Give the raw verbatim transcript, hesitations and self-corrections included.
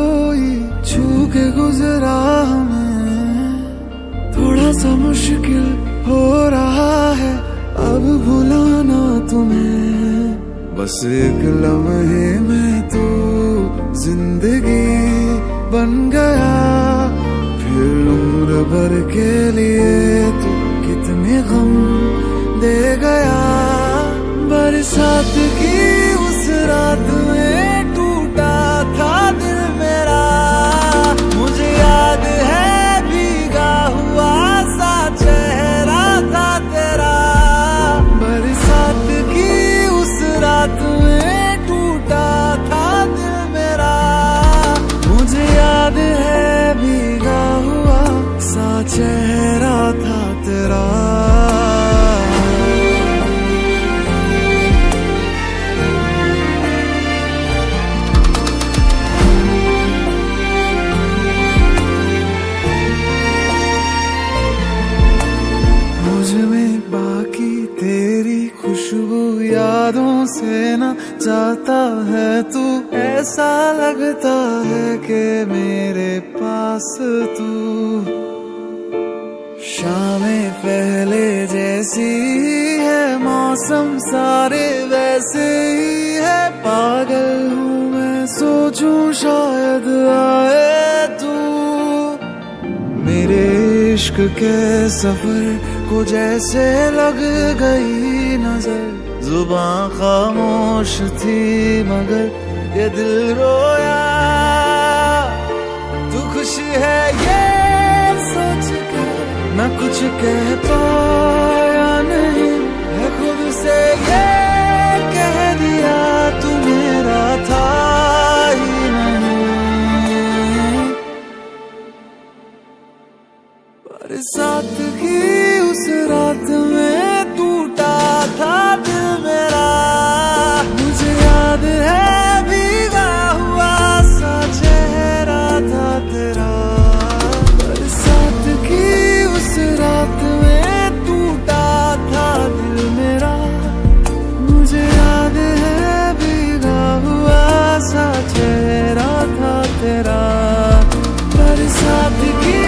कोई छू के गुजरा हमें, थोड़ा सा मुश्किल हो रहा है अब भुलाना तुम्हें। बस एक लम्हे में तू जिंदगी बन गया, फिर उम्र भर के लिए तू कितने गम दे गया। बरसात की उस रात में टूटा था दिल मेरा, मुझे याद है भीगा हुआ सा चेहरा था तेरा। बरसात की उस रात में टूटा था दिल मेरा, मुझे याद है भीगा हुआ सा चेहरा था तेरा। मुझमें बाकी तेरी खुशबू यादों से न जाता है तू, ऐसा लगता है कि मेरे पास तू। शामें पहले जैसी है, मौसम सारे वैसे ही है। पागल हूँ मैं, सोचूं शायद आए तू। मेरे इश्क के सफर को जैसे लग गई नजर, जुबान खामोश थी मगर ये दिल रोया। तू खुश है ये सोच के मैं कुछ कह पाया नहीं, है खुद से ये कह दिया तू मेरा था ही नहीं। बरसात की उस रात में टूटा था दिल मेरा, मुझे याद है भीगा हुआ सा चेहरा था तेरा। बरसात की उस रात में टूटा था दिल मेरा, मुझे याद है भीगा हुआ सा चेहरा था तेरा। बरसात की